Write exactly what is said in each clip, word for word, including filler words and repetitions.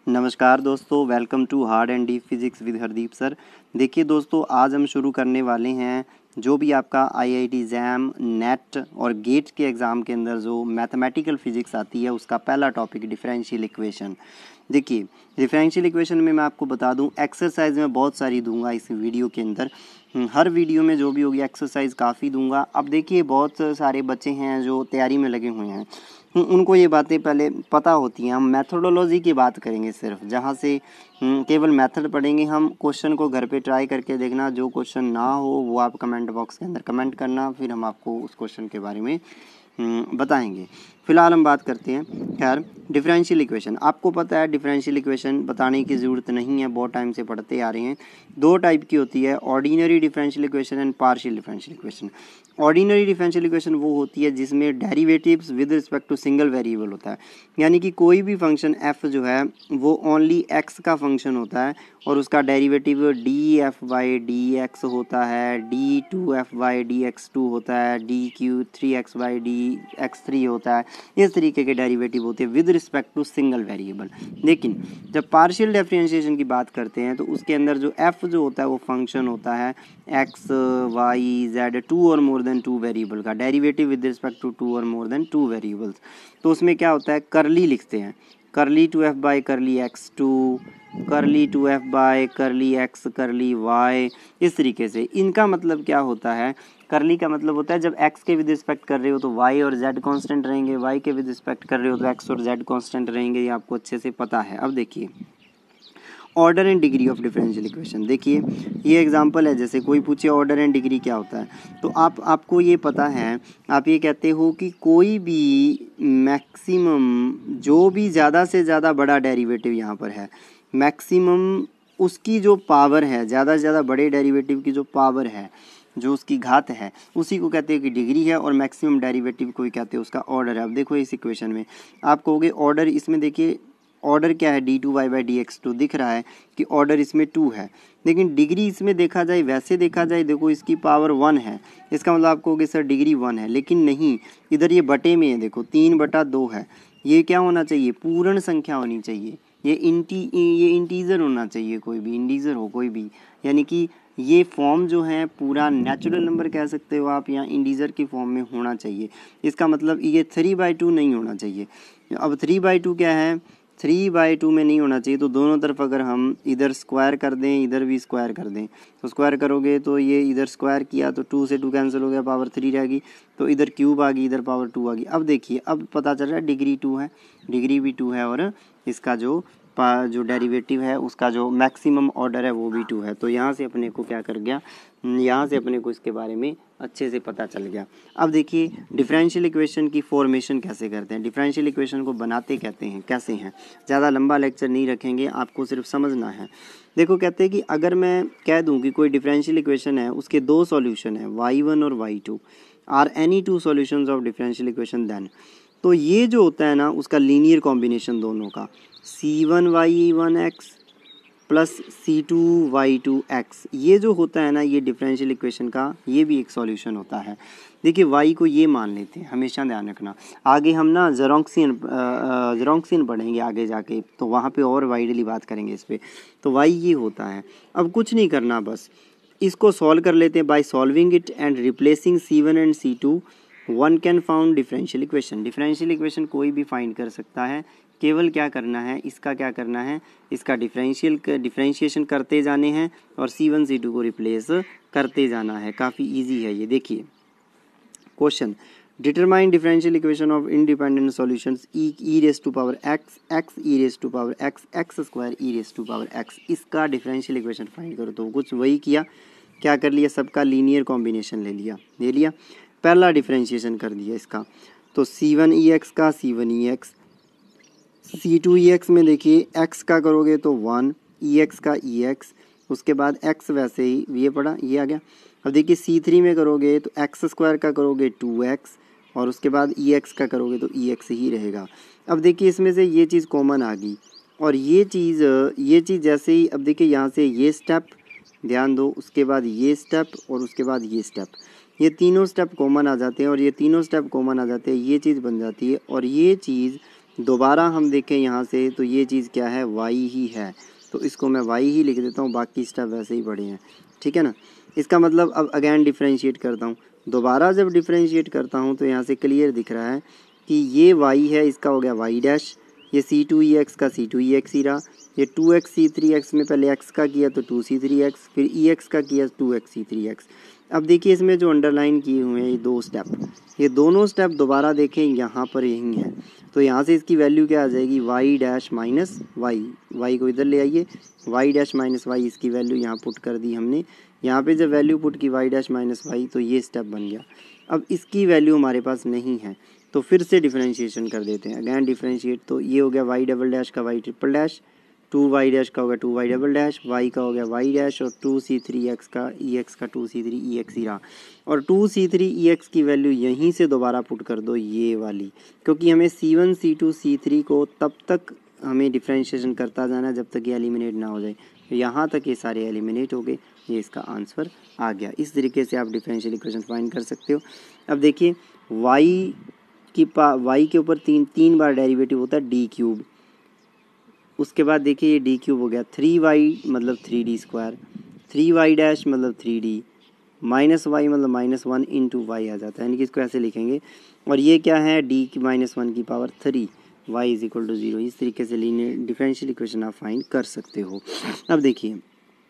नमस्कार दोस्तों, welcome to hard and deep physics with Hardeep sir. देखिए दोस्तों, आज हम शुरू करने वाले हैं जो भी आपका आईआईटी जैम, नेट और गेट के एग्ज़ाम के अंदर जो मैथमेटिकल फिजिक्स आती है उसका पहला टॉपिक डिफरेंशियल इक्वेशन। देखिए डिफरेंशियल इक्वेशन में मैं आपको बता दूं, एक्सरसाइज में बहुत सारी दूंगा इस वीडियो के अंदर। हर वीडियो में जो भी होगी एक्सरसाइज काफ़ी दूंगा। अब देखिए बहुत सारे बच्चे हैं जो तैयारी में लगे हुए हैं, उनको ये बातें पहले पता होती हैं। हम मेथोडोलॉजी की बात करेंगे सिर्फ, जहाँ से केवल मेथड पढ़ेंगे हम। क्वेश्चन को घर पे ट्राई करके देखना, जो क्वेश्चन ना हो वो आप कमेंट बॉक्स के अंदर कमेंट करना, फिर हम आपको उस क्वेश्चन के बारे में बताएंगे। फिलहाल हम बात करते हैं खैर डिफरेंशियल इक्वेशन। आपको पता है डिफरेंशियल इक्वेशन बताने की ज़रूरत नहीं है, बहुत टाइम से पढ़ते आ रहे हैं। दो टाइप की होती है, ordinary differential equation and partial differential equation. Ordinary differential equation वो होती है जिसमें derivatives with respect to single variable होता है, यानी कि कोई भी फंक्शन f जो है वो ओनली x का फंक्शन होता है और उसका derivative d f by d x होता है, d two f by d x two होता है, d q three x by d x three होता है। इस तरीके के डेरिवेटिव होते हैं with respect to single variable. लेकिन जब पार्शियल डिफरेंशिएशन की बात करते हैं तो उसके अंदर जो f जो होता है वो फंक्शन होता है x, y, z टू और मोर देन टू वेरिएबल का, derivative with respect to two और मोर देन टू वेरिएबल्स। तो उसमें क्या होता है, करली लिखते हैं, curly two f by curly x two, curly two f by curly x curly y. इस तरीके से इनका मतलब क्या होता है, करली का मतलब होता है जब x के विद रिस्पेक्ट कर रहे हो तो y और z कांस्टेंट रहेंगे, y के विद रिस्पेक्ट कर रहे हो तो x और z कांस्टेंट रहेंगे। ये आपको अच्छे से पता है। अब देखिए order and degree of differential equation. देखिए ये एग्जांपल है, जैसे कोई पूछे ऑर्डर एंड डिग्री क्या होता है, तो आप आपको ये पता है, आप ये कहते हो कि कोई भी मैक्सिमम, जो भी ज़्यादा से ज़्यादा बड़ा डेरिवेटिव यहाँ पर है, मैक्सिमम उसकी जो पावर है, ज़्यादा से ज़्यादा बड़े डेरिवेटिव की जो पावर है, जो उसकी घात है, उसी को कहते हैं कि डिग्री है, और मैक्सिमम डेरिवेटिव को ही कहते हैं उसका ऑर्डर है। अब देखो इस इक्वेशन में आप कहोगे ऑर्डर, इसमें देखिए ऑर्डर क्या है, d two y by d x two दिख रहा है कि ऑर्डर इसमें टू है, लेकिन डिग्री इसमें देखा जाए, वैसे देखा जाए, देखो इसकी पावर वन है, इसका मतलब आप कहोगे सर डिग्री वन है, लेकिन नहीं, इधर ये बटे में है, देखो तीन बटा दो है। ये क्या होना चाहिए, पूर्ण संख्या होनी चाहिए, ये इंटी ये इंटीजर होना चाहिए, कोई भी इंटीजर हो कोई भी, यानी कि ये फॉर्म जो है पूरा नेचुरल नंबर कह सकते हो आप, या इंटीजर की फॉर्म में होना चाहिए। इसका मतलब ये थ्री बाई टू नहीं होना चाहिए। अब थ्री बाई टू क्या है, थ्री बाई टू में नहीं होना चाहिए, तो दोनों तरफ अगर हम इधर स्क्वायर कर दें, इधर भी स्क्वायर कर दें, तो स्क्वायर करोगे तो ये इधर स्क्वायर किया तो टू से टू कैंसिल हो गया, पावर थ्री रहेगी, तो इधर क्यूब आ गई, इधर पावर टू आ गई। अब देखिए अब पता चल रहा है डिग्री टू है, डिग्री भी टू है, और इसका जो जो डेरिवेटिव है उसका जो मैक्सिमम ऑर्डर है वो भी टू है। तो यहाँ से अपने को क्या कर गया, यहाँ से अपने को इसके बारे में अच्छे से पता चल गया। अब देखिए डिफरेंशियल इक्वेशन की फॉर्मेशन कैसे करते हैं, डिफरेंशियल इक्वेशन को बनाते कहते हैं कैसे हैं। ज़्यादा लंबा लेक्चर नहीं रखेंगे, आपको सिर्फ समझना है। देखो कहते हैं कि अगर मैं कह दूं कि कोई डिफरेंशियल इक्वेशन है, उसके दो सॉल्यूशन है, वाई वन और y two are any two solutions of differential equation, then तो ये जो होता है ना उसका लीनियर कॉम्बिनेशन दोनों का, c one y one x plus c two y two x, ये जो होता है ना ये डिफरेंशियल इक्वेशन का ये भी एक सॉल्यूशन होता है। देखिए y को ये मान लेते हैं, हमेशा ध्यान रखना। आगे हम ना ज़ेरोंक्सियन ज़ेरोंक्सियन पढ़ेंगे आगे जाके, तो वहाँ पे और वाइडली बात करेंगे इस पर। तो y ये होता है। अब कुछ नहीं करना, बस इसको सॉल्व कर लेते हैं by solving it and replacing c one and c two, one can found differential equation. Differential equation कोई भी फाइंड कर सकता है, केवल क्या करना है, इसका क्या करना है, इसका डिफरेंशियल डिफरेंशिएशन करते जाने हैं और सी वन सी टू को रिप्लेस करते जाना है। काफ़ी इजी है ये। देखिए question, determine differential equation of independent solutions e e raise to power x, x e raise to power x, x square e raise to power x, इसका differential equation find करो। तो कुछ वही किया, क्या कर लिया, सबका लीनियर कॉम्बिनेशन ले लिया, ले लिया, पहला डिफरेंशिएशन कर दिया इसका, तो सी वन ई एक्स का c one e x, c two e x में देखिए x का करोगे तो वन, ई एक्स का ई एक्स, उसके बाद x वैसे ही ये पड़ा, ये आ गया। अब देखिए सी थ्री में करोगे तो एक्स स्क्वायर का करोगे टू एक्स, और उसके बाद ई एक्स का करोगे तो ई एक्स ही रहेगा। अब देखिए इसमें से ये चीज़ कॉमन आ गई, और ये चीज़ ये चीज़ जैसे ही, अब देखिए यहाँ से ये स्टेप ध्यान दो, उसके बाद ये स्टेप और उसके बाद ये स्टेप, ये तीनों स्टेप कॉमन आ जाते हैं, और ये तीनों स्टेप कॉमन आ जाते हैं, ये चीज़ बन जाती है, और ये चीज़ दोबारा हम देखें यहाँ से तो ये चीज़ क्या है, वाई ही है, तो इसको मैं वाई ही लिख देता हूँ, बाकी स्टेप वैसे ही पड़े हैं, ठीक है ना। इसका मतलब अब अगेन डिफ्रेंशिएट करता हूँ, दोबारा जब डिफ्रेंशिएट करता हूँ तो यहाँ से क्लियर दिख रहा है कि ये वाई है, इसका हो गया वाई डैश, ये सी टू ई एक्स का सी टू ई एक्स ही रहा, ये two x c three x में पहले एक्स का किया तो टू सी थ्री एक्स, फिर ई एक्स का किया two x c three x. अब देखिए इसमें जो अंडरलाइन किए हुए हैं ये दो स्टेप, ये दोनों स्टेप दोबारा देखें यहाँ पर यही हैं, तो यहाँ से इसकी वैल्यू क्या आ जाएगी, y dash minus y, y को इधर ले आइए, वाई डैश माइनस वाई, इसकी वैल्यू यहाँ पुट कर दी हमने, यहाँ पे जब वैल्यू पुट की वाई डैश माइनस वाई तो ये स्टेप बन गया। अब इसकी वैल्यू हमारे पास नहीं है तो फिर से डिफरेंशिएशन कर देते हैं, अगैन डिफरेंशिएट, तो ये हो गया वाई डबल डैश का y triple dash, two y dash का हो गया two y double dash, y का हो गया वाई डैश, और टू सी थ्री एक्स का ई एक्स का two c three e x ही रहा, और two c three e x की वैल्यू यहीं से दोबारा पुट कर दो ये वाली, क्योंकि हमें c one c two c three को तब तक हमें डिफरेंशिएशन करता जाना जब तक ये एलिमिनेट ना हो जाए, तो यहाँ तक ये सारे एलिमिनेट हो गए, ये इसका आंसर आ गया। इस तरीके से आप डिफरेंशियल इक्वेशन फाइंड कर सकते हो। अब देखिए वाई की पा वाई के ऊपर तीन तीन बार डेरिवेटिव होता है डी क्यूब, उसके बाद देखिए ये डी क्यूब हो गया, थ्री वाई मतलब three d square, three y dash मतलब थ्री डी, माइनस वाई मतलब माइनस वन इंटू वाई आ जाता है, यानी कि इसको ऐसे लिखेंगे, और ये क्या है डी की माइनस वन की power three, y is equal to zero. इस तरीके से लीनियर डिफरेंशियल इक्वेशन आप फाइंड कर सकते हो। अब देखिए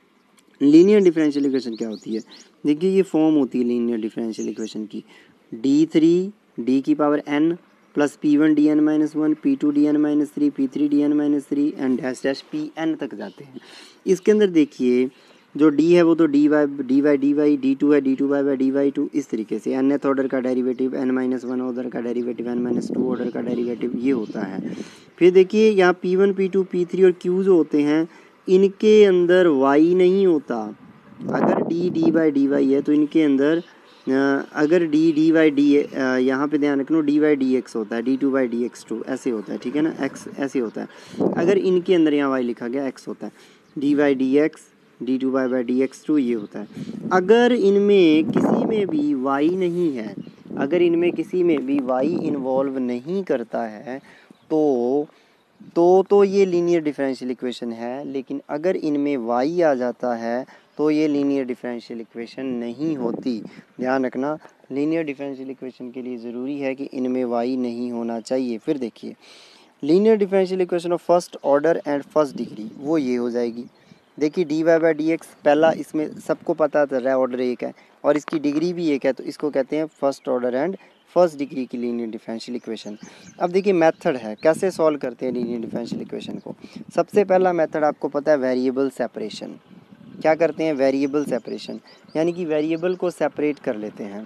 लीनियर डिफरेंशियल इक्वेशन क्या होती है, देखिए ये फॉर्म होती है लीनियर डिफरेंशियल इक्वेशन की, डी थ्री डी की power n plus p one d n minus one, p two d n minus three, p three d n minus three and dash dash p n तक जाते हैं। इसके अंदर देखिए जो D है वो तो d y d y d y, d two है d two y by d y two, इस तरीके से एनथ ऑर्डर का derivative, n minus one order का derivative, n minus two order का डेरिवेटिव, ये होता है। फिर देखिए यहाँ p one p two p three और क्यू जो होते हैं इनके अंदर वाई नहीं होता, अगर d d by d y है तो इनके अंदर अगर डी डी वाई डी यहाँ पे ध्यान रखना डी वाई डी एक्स होता है, d two by d x two ऐसे होता है, ठीक है ना, एक्स ऐसे होता है, अगर इनके अंदर यहाँ वाई लिखा गया एक्स होता है, d y d x d two y by d x two ये होता है। अगर इनमें किसी में भी वाई नहीं है, अगर इनमें किसी में भी वाई इन्वॉल्व नहीं करता है तो तो तो ये लीनियर डिफरेंशियल इक्वेशन है, लेकिन अगर इनमें वाई आ जाता है तो ये लीनियर डिफरेंशियल इक्वेशन नहीं होती। ध्यान रखना लीनियर डिफरेंशियल इक्वेशन के लिए ज़रूरी है कि इनमें वाई नहीं होना चाहिए। फिर देखिए linear differential equation of first order and first degree वो ये हो जाएगी, देखिए d y by d x पहला, इसमें सबको पता चल रहा है ऑर्डर एक है और इसकी डिग्री भी एक है, तो इसको कहते हैं first order and first degree की लीनियर डिफरेंशियल इक्वेशन। अब देखिए मेथड है कैसे सॉल्व करते हैं लीनियर डिफरेंशियल इक्वेशन को। सबसे पहला मेथड आपको पता है वेरिएबल सेपरेशन। क्या करते हैं, वेरिएबल सेपरेशन, यानी कि वेरिएबल को सेपरेट कर लेते हैं।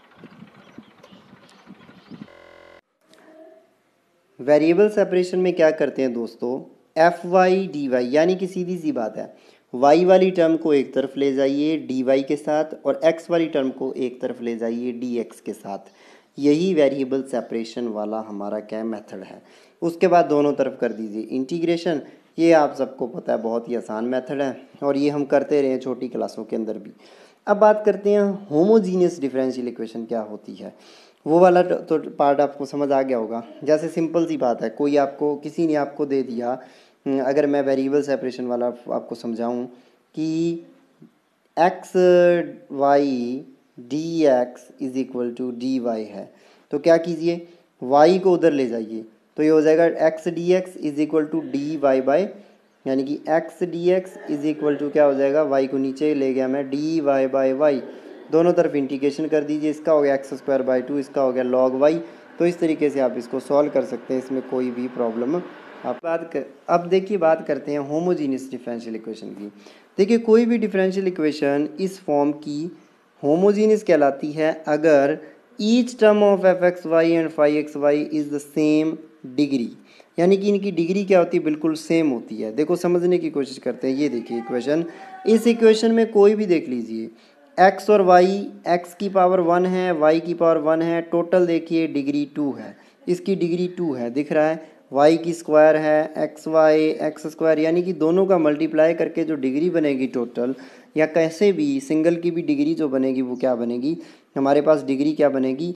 वेरिएबल सेपरेशन में क्या करते हैं दोस्तों, एफ वाई डी वाई, यानी कि सीधी सी बात है वाई वाली टर्म को एक तरफ ले जाइए डी वाई के साथ और एक्स वाली टर्म को एक तरफ ले जाइए डी एक्स के साथ, यही वेरिएबल सेपरेशन वाला हमारा क्या मेथड है। उसके बाद दोनों तरफ कर दीजिए इंटीग्रेशन, ये आप सबको पता है बहुत ही आसान मेथड है और ये हम करते रहे हैं छोटी क्लासों के अंदर भी। अब बात करते हैं होमोजीनियस डिफरेंशियल इक्वेशन क्या होती है, वो वाला तो पार्ट आपको समझ आ गया होगा। जैसे सिंपल सी बात है, कोई आपको किसी ने आपको दे दिया, अगर मैं वेरिएबल सेपरेशन वाला आपको समझाऊं कि x y d x is equal to d y है, तो क्या कीजिए वाई को उधर ले जाइए, तो ये हो जाएगा x d x is equal to d y by, यानी कि x d x is equal to क्या हो जाएगा, वाई को नीचे ले गया मैं डी वाई बाई वाई, दोनों तरफ इंटीग्रेशन कर दीजिए, इसका हो गया एक्स स्क्वायर बाई टू, इसका हो गया लॉग वाई। तो इस तरीके से आप इसको सॉल्व कर सकते हैं, इसमें कोई भी प्रॉब्लम आप बात कर। अब देखिए बात करते हैं होमोजीनियस डिफरेंशियल इक्वेशन की। देखिए कोई भी डिफरेंशियल इक्वेशन इस फॉर्म की होमोजीनियस कहलाती है अगर each term of f x y and phi x y is the same degree, यानी कि इनकी डिग्री क्या होती है, बिल्कुल सेम होती है। देखो समझने की कोशिश करते हैं, ये देखिए इक्वेशन, इस इक्वेशन में कोई भी देख लीजिए x और y, x की पावर वन है, y की पावर वन है, टोटल देखिए डिग्री टू है, इसकी डिग्री टू है दिख रहा है, y की स्क्वायर है एक्स वाई एक्स स्क्वायर, यानी कि दोनों का मल्टीप्लाई करके जो डिग्री बनेगी टोटल, या कैसे भी सिंगल की भी डिग्री जो बनेगी वो क्या बनेगी, हमारे पास डिग्री क्या बनेगी,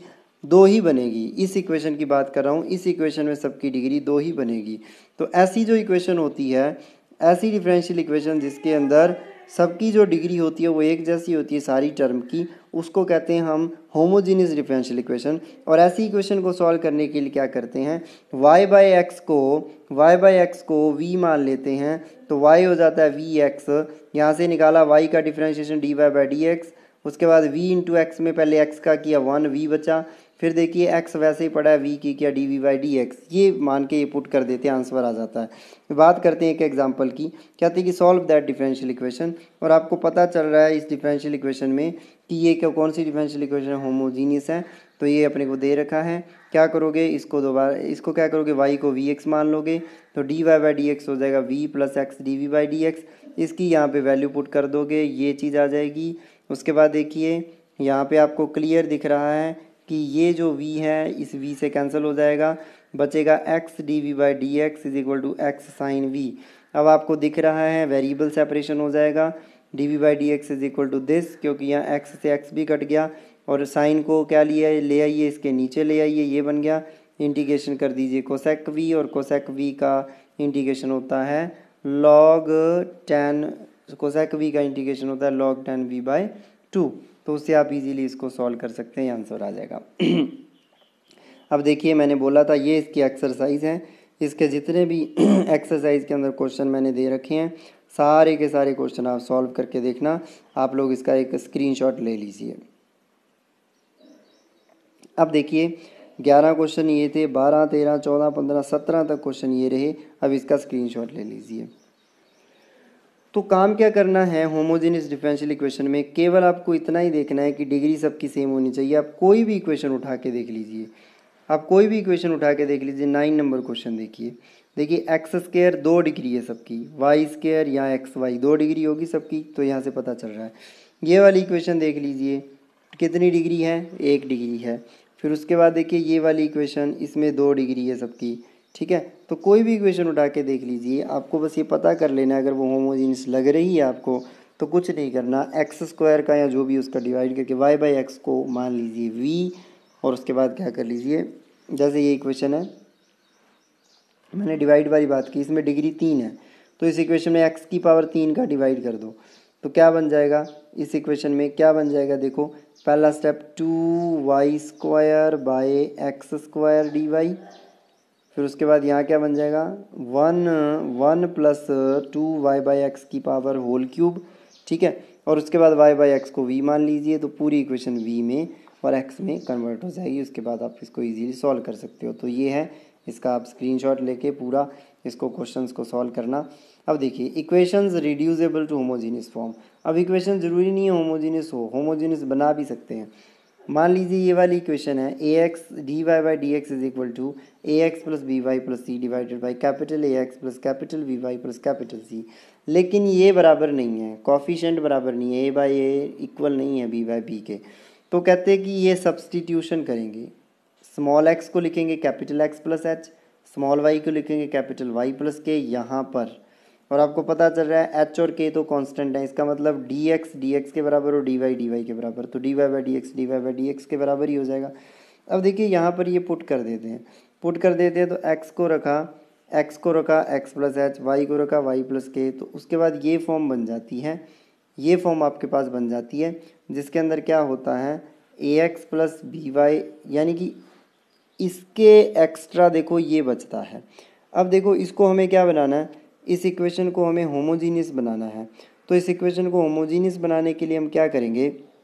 दो ही बनेगी। इस इक्वेशन की बात कर रहा हूँ, इस इक्वेशन में सबकी डिग्री दो ही बनेगी। तो ऐसी जो इक्वेशन होती है, ऐसी डिफरेंशियल इक्वेशन जिसके अंदर सबकी जो डिग्री होती है वो एक जैसी होती है सारी टर्म की, उसको कहते हैं हम होमोजीनियस डिफरेंशियल इक्वेशन। और ऐसी इक्वेशन को सॉल्व करने के लिए क्या करते हैं, y बाई एक्स को y बाई एक्स को v मान लेते हैं, तो y हो जाता है वी एक्स। यहाँ से निकाला y का differentiation d y by d x, उसके बाद v इंटू एक्स में पहले x का किया वन, v बचा, फिर देखिए x वैसे ही पड़ा है, v की किया d v by d x, ये मान के ये पुट कर देते हैं, आंसर आ जाता है। बात करते हैं एक एग्जांपल की, कहते हैं कि सॉल्व दैट डिफरेंशियल इक्वेशन, और आपको पता चल रहा है इस डिफरेंशियल इक्वेशन में कि ये क्या कौन सी डिफरेंशियल इक्वेशन होमोजीनियस है। तो ये अपने को दे रखा है, क्या करोगे, इसको दोबारा इसको क्या करोगे, y को वी एक्स मान लोगे, तो d y by d x हो जाएगा v plus x d v by d x. इसकी यहाँ पे वैल्यू पुट कर दोगे, ये चीज़ आ जाएगी। उसके बाद देखिए यहाँ पे आपको क्लियर दिख रहा है कि ये जो v है इस v से कैंसिल हो जाएगा, बचेगा x d v by d x is equal to x sine v. अब आपको दिख रहा है वेरिएबल सेपरेशन हो जाएगा, d v by d x is equal to this, क्योंकि यहाँ x से x भी कट गया, और साइन को क्या लिया ले आइए, इसके नीचे ले आइए, ये बन गया। इंटीग्रेशन कर दीजिए कोसेक v, और कोसेक v का इंटीग्रेशन होता है लॉग टेन, कोसेक v का इंटीग्रेशन होता है log tan v by two. तो उससे आप इजीली इसको सॉल्व कर सकते हैं, आंसर आ जाएगा। अब देखिए मैंने बोला था ये इसकी एक्सरसाइज है, इसके जितने भी एक्सरसाइज के अंदर क्वेश्चन मैंने दे रखे हैं सारे के सारे क्वेश्चन आप सॉल्व करके देखना। आप लोग इसका एक स्क्रीनशॉट ले लीजिए। अब देखिए ग्यारह क्वेश्चन ये थे, बारह तेरह चौदह पंद्रह सत्रह तक क्वेश्चन ये रहे। अब इसका स्क्रीनशॉट ले लीजिए। तो काम क्या करना है होमोजेनियस डिफरेंशियल इक्वेशन में, केवल आपको इतना ही देखना है कि डिग्री सबकी सेम होनी चाहिए। आप कोई भी इक्वेशन उठा के देख लीजिए, आप कोई भी इक्वेशन उठा के देख लीजिए। नाइन नंबर क्वेश्चन देखिए, देखिए एक्स स्क्वायर दो डिग्री है सबकी, वाई स्क्वायर या एक्स वाई दो डिग्री होगी सबकी, तो यहाँ से पता चल रहा है। ये वाली इक्वेशन देख लीजिए, कितनी डिग्री है, एक डिग्री है। फिर उसके बाद देखिए ये वाली इक्वेशन, इसमें दो डिग्री है सबकी, ठीक है। तो कोई भी इक्वेशन उठा के देख लीजिए, आपको बस ये पता कर लेना है अगर वो होमोजीनियस लग रही है आपको तो कुछ नहीं करना, एक्स स्क्वायर का या जो भी उसका डिवाइड करके वाई बाई एक्स को मान लीजिए वी, और उसके बाद क्या कर लीजिए, जैसे ये इक्वेशन है मैंने डिवाइड वाली बात की, इसमें डिग्री तीन है, तो इस इक्वेशन में एक्स की पावर तीन का डिवाइड कर दो, तो क्या बन जाएगा, इस इक्वेशन में क्या बन जाएगा, देखो पहला step two y square by x square d y. फिर उसके बाद यहाँ क्या बन जाएगा, one one plus two y by x की पावर होल क्यूब, ठीक है। और उसके बाद वाई बाई एक्स को वी मान लीजिए, तो पूरी इक्वेशन वी में और एक्स में कन्वर्ट हो जाएगी। उसके बाद आप इसको इजीली सॉल्व कर सकते हो। तो ये है इसका, आप स्क्रीनशॉट लेके पूरा इसको क्वेश्चंस को सॉल्व करना। अब देखिए equations reducible to homogeneous form. अब इक्वेशन ज़रूरी नहीं है होमोजीनियस हो, होमोजीनियस बना भी सकते हैं। मान लीजिए ये वाली इक्वेशन है, a x d y by d x is equal to a x plus b y plus c divided by capital A x plus capital B y plus capital C. लेकिन ये बराबर नहीं है, कॉफिशेंट बराबर नहीं है, ए by A equal नहीं है बी बाई बी के। तो कहते हैं कि ये सब्सटीट्यूशन करेंगे, स्मॉल एक्स को लिखेंगे capital X plus h, small y को लिखेंगे कैपिटल वाई प्लस के यहाँ पर। और आपको पता चल रहा है एच और के तो कांस्टेंट है, इसका मतलब डी एक्स डी एक्स के बराबर और डी वाई डी वाई के बराबर, तो d y by d x d y by d x के बराबर ही हो जाएगा। अब देखिए यहाँ पर ये पुट कर देते हैं, पुट कर देते हैं तो एक्स को रखा एक्स को रखा एक्स प्लस एच, वाई को रखा वाई प्लस के, तो उसके बाद ये फॉर्म बन जाती है, ये फॉर्म आपके पास बन जाती है जिसके अंदर क्या होता है a x plus b y, यानी कि इसके एक्स्ट्रा देखो ये बचता है। अब देखो इसको हमें क्या बनाना है, इस इक्वेशन को हमें होमोजीनियस बनाना है। तो इस इक्वेशन को होमोजीनियस बनाने के लिए हम क्या करेंगे,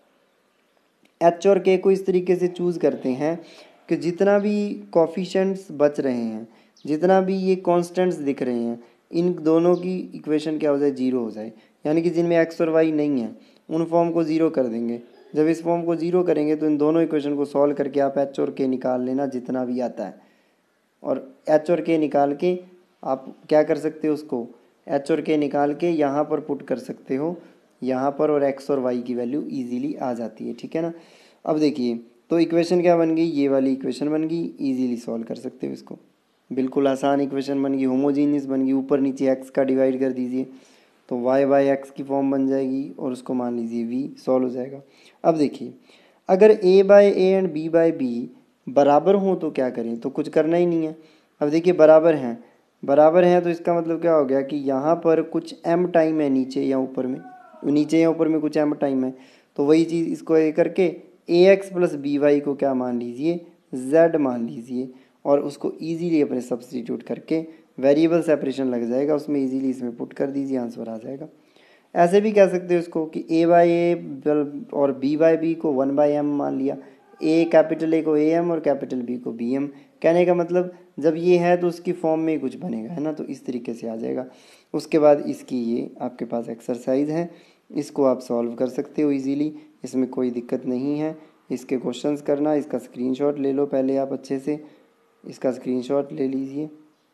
एच और के को इस तरीके से चूज़ करते हैं कि जितना भी कॉफिशेंट्स बच रहे हैं, जितना भी ये कांस्टेंट्स दिख रहे हैं, इन दोनों की इक्वेशन क्या हो जाए, जीरो हो जाए। यानी कि जिनमें एक्स और वाई नहीं है उन फॉर्म को ज़ीरो कर देंगे। जब इस फॉर्म को ज़ीरो करेंगे तो इन दोनों इक्वेशन को सॉल्व करके आप एच और के निकाल लेना जितना भी आता है, और एच और के निकाल के आप क्या कर सकते हो, उसको एच और के निकाल के यहाँ पर पुट कर सकते हो यहाँ पर, और एक्स और वाई की वैल्यू इजीली आ जाती है, ठीक है ना। अब देखिए तो इक्वेशन क्या बन गई, ये वाली इक्वेशन बन गई, इजीली सॉल्व कर सकते हो इसको, बिल्कुल आसान इक्वेशन बन गई, होमोजीनियस बन गई। ऊपर नीचे एक्स का डिवाइड कर दीजिए तो वाई बाई एक्स की फॉर्म बन जाएगी, और उसको मान लीजिए वी, सॉल्व हो जाएगा। अब देखिए अगर a by a and b by b बराबर हों तो क्या करें, तो कुछ करना ही नहीं है। अब देखिए बराबर हैं, बराबर हैं तो इसका मतलब क्या हो गया कि यहाँ पर कुछ एम टाइम है नीचे या ऊपर में, नीचे या ऊपर में कुछ एम टाइम है, तो वही चीज़ इसको ये करके a x plus b y को क्या मान लीजिए, जेड मान लीजिए, और उसको ईजीली अपने सब्सटीट्यूट करके वेरिएबल सेपरेशन लग जाएगा उसमें, ईजीली इसमें पुट कर दीजिए, आंसर आ जाएगा। ऐसे भी कह सकते हो इसको कि ए बाई ए और बी बाई बी को वन बाई एम मान लिया, ए कैपिटल ए को ए एम और कैपिटल बी को बी एम। कहने का मतलब जब ये है तो उसकी फॉर्म में ही कुछ बनेगा, है ना, तो इस तरीके से आ जाएगा। उसके बाद इसकी ये आपके पास एक्सरसाइज है, इसको आप सॉल्व कर सकते हो इजीली, इसमें कोई दिक्कत नहीं है। इसके क्वेश्चंस करना, इसका स्क्रीनशॉट ले लो पहले आप अच्छे से, इसका स्क्रीनशॉट ले लीजिए।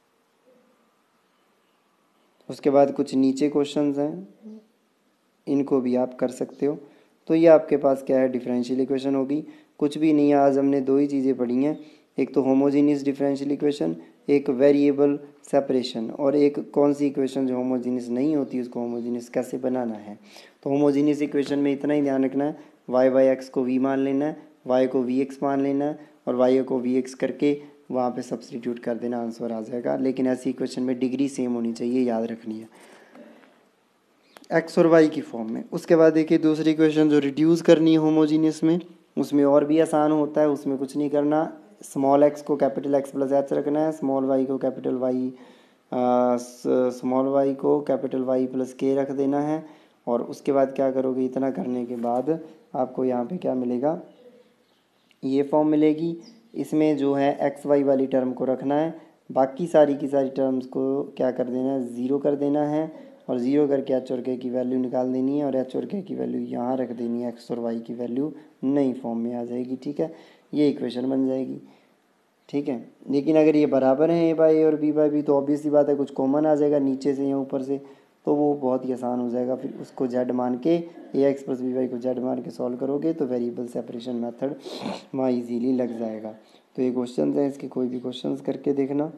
उसके बाद कुछ नीचे क्वेश्चंस हैं, इनको भी आप कर सकते हो। तो ये आपके पास क्या है, डिफरेंशियल इक्वेशन होगी, कुछ भी नहीं है। आज हमने दो ही चीज़ें पढ़ी हैं, एक तो होमोजीनियस डिफरेंशियल इक्वेशन, एक वेरिएबल सेपरेशन, और एक कौन सी इक्वेशन जो होमोजीनियस नहीं होती उसको होमोजीनियस कैसे बनाना है। तो होमोजीनियस इक्वेशन में इतना ही ध्यान रखना है, वाई बाई एक्स को वी मान लेना है, वाई को वी एक्स मान लेना है, और वाई को वी एक्स करके वहाँ पे सब्सटीट्यूट कर देना, आंसर आ जाएगा। लेकिन ऐसी इक्वेशन में डिग्री सेम होनी चाहिए, याद रखनी है, एक्स और वाई की फॉर्म में। उसके बाद देखिए दूसरी इक्वेशन जो रिड्यूस करनी है होमोजीनियस में, उसमें और भी आसान होता है, उसमें कुछ नहीं करना, स्मॉल एक्स को कैपिटल एक्स प्लस एच रखना है, स्मॉल वाई को कैपिटल वाई स्मॉल वाई को कैपिटल वाई प्लस के रख देना है। और उसके बाद क्या करोगे, इतना करने के बाद आपको यहाँ पे क्या मिलेगा, ये फॉर्म मिलेगी। इसमें जो है एक्स वाई वाली टर्म को रखना है, बाकी सारी की सारी टर्म्स को क्या कर देना है, ज़ीरो कर देना है, और ज़ीरो करके एच और के की वैल्यू निकाल देनी है, और एच और के की वैल्यू यहाँ रख देनी है, एक्स और वाई की वैल्यू नई फॉर्म में आ जाएगी। ठीक है, ये इक्वेशन बन जाएगी। ठीक है, लेकिन अगर ये बराबर हैं ए बाई ए और बी बाई बी, तो ऑब्वियस सी बात है कुछ कॉमन आ जाएगा नीचे से या ऊपर से, तो वो बहुत ही आसान हो जाएगा। फिर उसको जेड मान के, a x plus b y को जेड मान के सॉल्व करोगे तो वेरिएबल सेपरेशन मेथड वहाँ इजीली लग जाएगा। तो ये क्वेश्चन हैं, इसके कोई भी क्वेश्चन करके देखना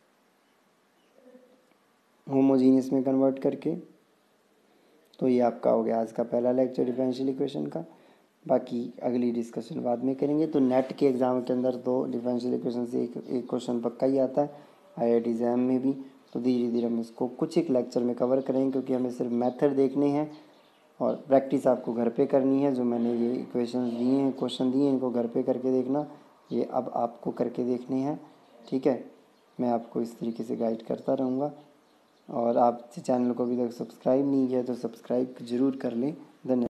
होमोजीनियस में कन्वर्ट करके। तो ये आपका हो गया आज का पहला लेक्चर डिफरेंशियल इक्वेशन का, बाकी अगली डिस्कशन बाद में करेंगे। तो नेट के एग्ज़ाम के अंदर तो डिफरेंशियल इक्वेशन से एक एक क्वेश्चन पक्का ही आता है, आई आई टी एग्ज़ाम में भी। तो धीरे धीरे हम इसको कुछ एक लेक्चर में कवर करेंगे, क्योंकि हमें सिर्फ मेथड देखने हैं और प्रैक्टिस आपको घर पे करनी है। जो मैंने ये इक्वेशन दिए हैं, क्वेश्चन दिए हैं, इनको घर पे करके देखना, ये अब आपको करके देखने हैं। ठीक है, मैं आपको इस तरीके से गाइड करता रहूँगा। और आप चैनल को अभी तक सब्सक्राइब नहीं किया तो सब्सक्राइब ज़रूर कर लें। धन्यवाद।